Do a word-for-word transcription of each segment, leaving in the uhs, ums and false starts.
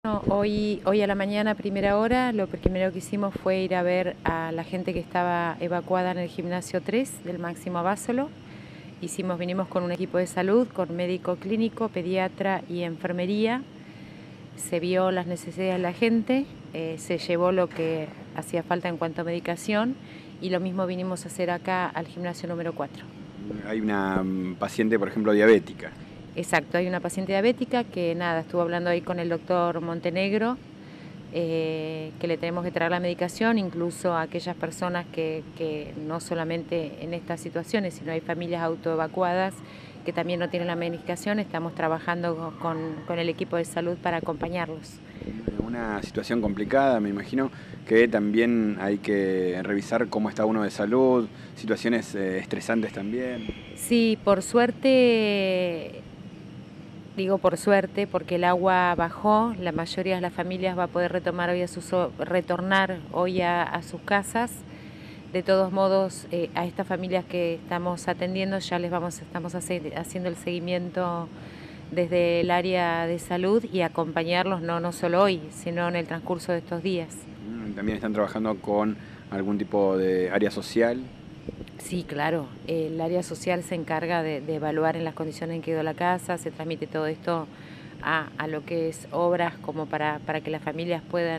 No, Hoy, hoy a la mañana, a primera hora, lo primero que hicimos fue ir a ver a la gente que estaba evacuada en el gimnasio tres del Máximo Abasolo. Hicimos, vinimos con un equipo de salud, con médico clínico, pediatra y enfermería. Se vio las necesidades de la gente, eh, se llevó lo que hacía falta en cuanto a medicación y lo mismo vinimos a hacer acá al gimnasio número cuatro. Hay una mm, paciente, por ejemplo, diabética. Exacto, hay una paciente diabética que nada, estuvo hablando ahí con el doctor Montenegro, eh, que le tenemos que traer la medicación, incluso a aquellas personas que, que no solamente en estas situaciones, sino hay familias autoevacuadas que también no tienen la medicación, estamos trabajando con, con el equipo de salud para acompañarlos. Una situación complicada, me imagino que también hay que revisar cómo está uno de salud, situaciones eh, estresantes también. Sí, por suerte, digo por suerte, porque el agua bajó, la mayoría de las familias va a poder retomar hoy a sus, retornar hoy a, a sus casas. De todos modos, eh, a estas familias que estamos atendiendo ya les vamos, estamos haciendo el seguimiento desde el área de salud y acompañarlos no, no solo hoy, sino en el transcurso de estos días. También están trabajando con algún tipo de área social. Sí, claro. El área social se encarga de, de evaluar en las condiciones en que quedó la casa, se transmite todo esto a, a lo que es obras como para, para que las familias puedan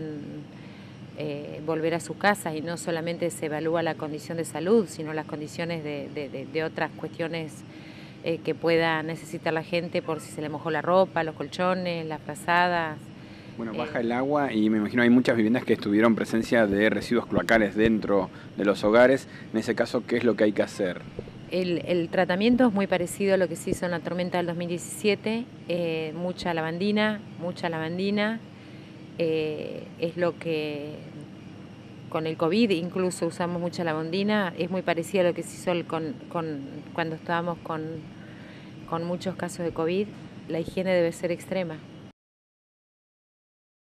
eh, volver a sus casas y no solamente se evalúa la condición de salud, sino las condiciones de, de, de, de otras cuestiones eh, que pueda necesitar la gente por si se le mojó la ropa, los colchones, las frazadas. Bueno, baja el agua y me imagino hay muchas viviendas que tuvieron presencia de residuos cloacales dentro de los hogares. En ese caso, ¿qué es lo que hay que hacer? El, el tratamiento es muy parecido a lo que se hizo en la tormenta del dos mil diecisiete, eh, mucha lavandina, mucha lavandina, eh, es lo que con el COVID incluso usamos mucha lavandina, es muy parecido a lo que se hizo con, con, cuando estábamos con, con muchos casos de COVID, la higiene debe ser extrema.